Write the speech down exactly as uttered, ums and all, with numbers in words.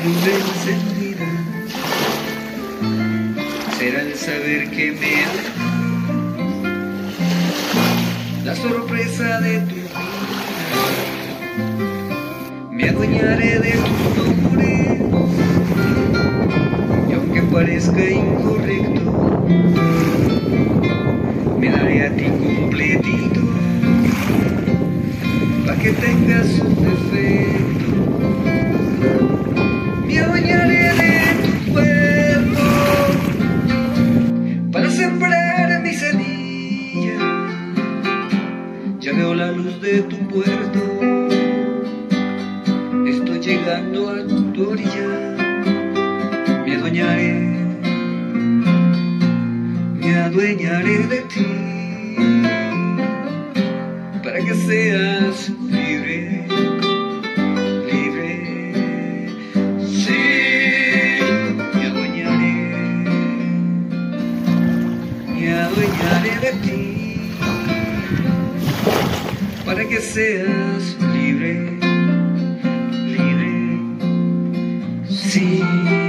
luz encendida será el saber que me ama, la sorpresa de tu vida. Me adueñaré de tu nombre y aunque parezca incorrecto, me daré a ti completito para que tengas un defecto. Me adueñaré de tu cuerpo para sembrar mi semilla. Ya veo la luz de tu puerto, estoy llegando a tu orilla. Me adueñaré, me adueñaré de ti para que seas libre, libre. Sí, me adueñaré, me adueñaré de ti para que seas libre, libre. Sí.